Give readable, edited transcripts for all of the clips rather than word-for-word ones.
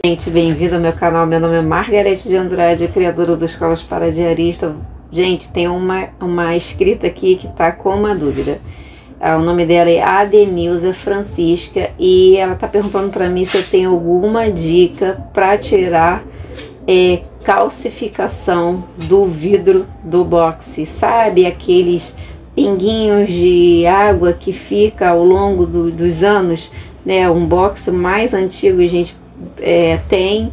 Gente, bem-vindo ao meu canal. Meu nome é Margarete de Andrade, criadora do Escolas para Diarista. Gente, tem uma inscrita aqui que tá com uma dúvida. O nome dela é Adenilza Francisca e ela tá perguntando para mim se eu tenho alguma dica para tirar calcificação do vidro do boxe. Sabe aqueles pinguinhos de água que fica ao longo dos anos, né? Um boxe mais antigo, gente, tem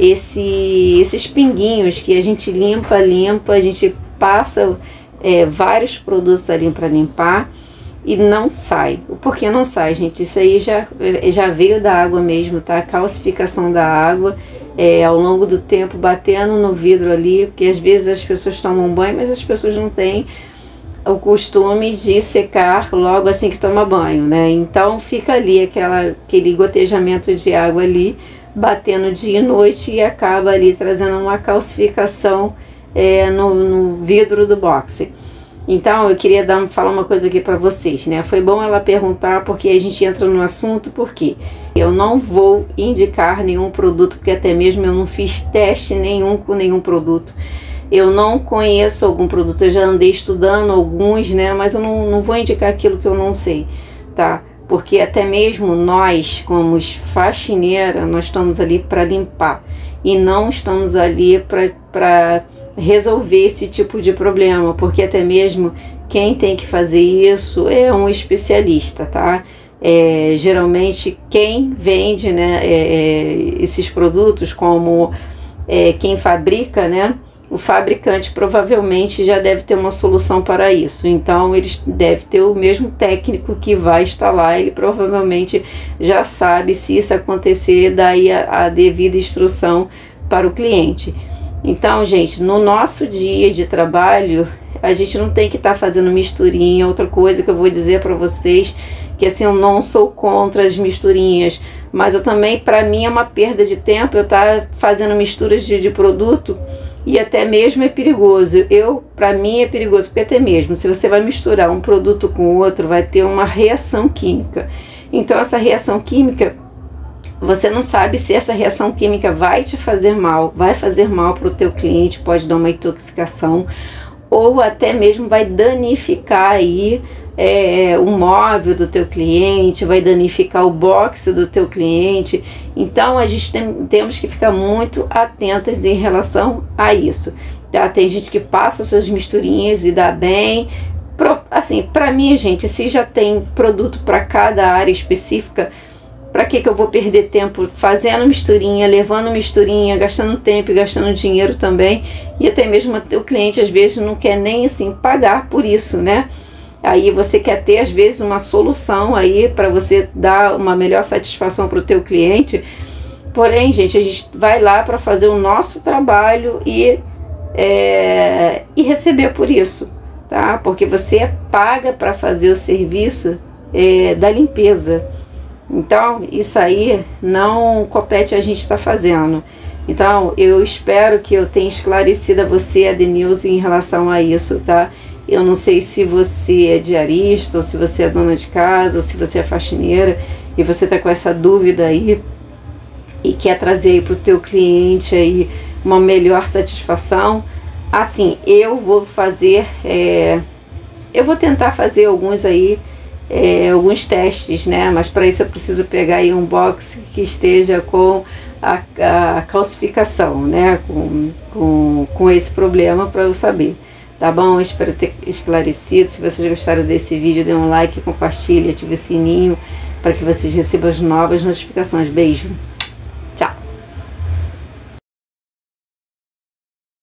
esses pinguinhos que a gente limpa, a gente passa vários produtos ali para limpar e não sai. Por que não sai, gente? Isso aí já veio da água mesmo, tá? A calcificação da água ao longo do tempo batendo no vidro ali, porque às vezes as pessoas tomam banho, mas as pessoas não têm o costume de secar logo assim que toma banho, né? Então fica ali aquele gotejamento de água ali, batendo dia e noite e acaba ali trazendo uma calcificação no vidro do boxe. Então eu queria falar uma coisa aqui para vocês, né? Foi bom ela perguntar, porque a gente entra no assunto, porque eu não vou indicar nenhum produto, porque até mesmo eu não fiz teste nenhum com nenhum produto. Eu não conheço algum produto, eu já andei estudando alguns, né? Mas eu não vou indicar aquilo que eu não sei, tá? Porque até mesmo nós, como faxineira, nós estamos ali para limpar e não estamos ali para resolver esse tipo de problema, porque até mesmo quem tem que fazer isso é um especialista, tá? Geralmente quem vende, né, esses produtos, como quem fabrica, né? O fabricante provavelmente já deve ter uma solução para isso. Então, eles devem ter o mesmo técnico que vai instalar. Ele provavelmente já sabe, se isso acontecer, daí a devida instrução para o cliente. Então, gente, no nosso dia de trabalho, a gente não tem que estar fazendo misturinha. Outra coisa que eu vou dizer para vocês, que assim, eu não sou contra as misturinhas, mas eu também, para mim, é uma perda de tempo eu estar fazendo misturas de produto. E até mesmo é perigoso. Para mim é perigoso, porque até mesmo se você vai misturar um produto com outro, vai ter uma reação química. Então essa reação química, você não sabe se essa reação química vai te fazer mal, vai fazer mal para o teu cliente, pode dar uma intoxicação, ou até mesmo vai danificar aí o móvel do teu cliente, vai danificar o boxe do teu cliente. Então a gente temos que ficar muito atentas em relação a isso, tá? Tem gente que passa suas misturinhas e dá bem. Assim, para mim, gente, se já tem produto para cada área específica, para que eu vou perder tempo fazendo misturinha, levando misturinha, gastando tempo e gastando dinheiro também? E até mesmo o cliente às vezes não quer nem assim pagar por isso, né? Aí você quer ter às vezes uma solução aí para você dar uma melhor satisfação para o teu cliente. Porém, gente, a gente vai lá para fazer o nosso trabalho e receber por isso, tá? Porque você paga para fazer o serviço da limpeza. Então, isso aí não compete a gente estar fazendo. Então, eu espero que eu tenha esclarecido a você, Adenilza, em relação a isso, tá? Eu não sei se você é diarista, ou se você é dona de casa, ou se você é faxineira, e você está com essa dúvida aí, e quer trazer aí para o teu cliente aí uma melhor satisfação. Assim, eu vou fazer, eu vou tentar fazer alguns aí, alguns testes, né? Mas para isso eu preciso pegar aí um box que esteja com a calcificação, né? Com esse problema, para eu saber. Tá bom? Eu espero ter esclarecido. Se vocês gostaram desse vídeo, dê um like, compartilhe, ative o sininho para que vocês recebam as novas notificações. Beijo!